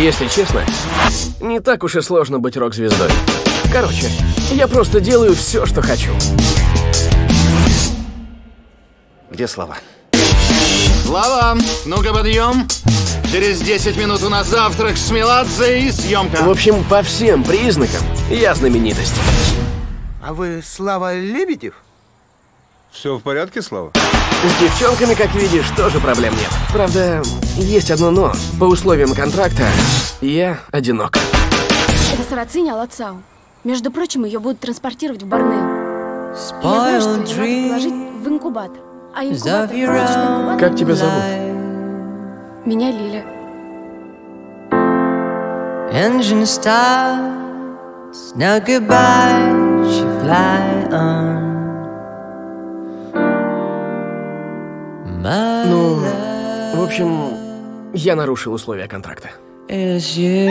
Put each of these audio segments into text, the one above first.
Если честно, не так уж и сложно быть рок-звездой. Короче, я просто делаю все, что хочу. Где Слава? Слава, ну-ка подъем. Через 10 минут у нас завтрак с Меладзе и съемка. В общем, по всем признакам я знаменитость. А вы Слава Лебедев? Все в порядке, Слава? С девчонками, как видишь, тоже проблем нет. Правда, есть одно но. По условиям контракта я одинок. Это Сарацинь Алацау. Между прочим, ее будут транспортировать в Борнео. И я знаю, что ее надо положить в инкубатор. А инкубатор, значит, инкубатор... Как тебя зовут? Меня Лиля. Engine starts, now goodbye, she fly on. My Ну, в общем, я нарушил условия контракта. is you.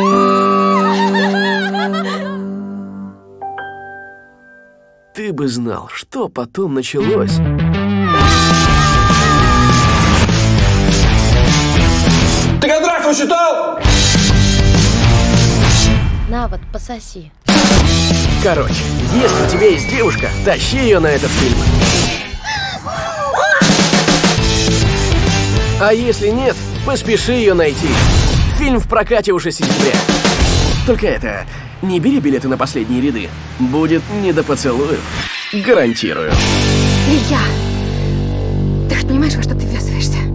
Ты бы знал, что потом началось. Ты контракт его читал? На вот, пососи. Короче, если у тебя есть девушка, тащи ее на этот фильм. А если нет, поспеши ее найти. Фильм в прокате уже с сентября. Только это, не бери билеты на последние ряды. Будет не до поцелуев. Гарантирую. Илья, ты хоть понимаешь, во что ты ввязываешься?